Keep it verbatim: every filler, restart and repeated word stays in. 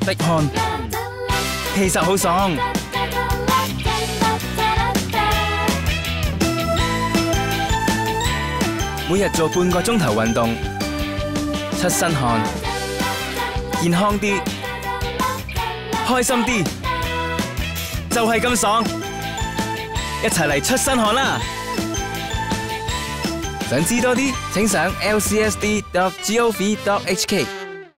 滴汗，其實好爽。每日做半個鐘頭運動，出身汗，健康啲，開心啲，就係咁爽。一齊嚟出身汗啦！想知多啲，請上 L C S D dot gov dot H K。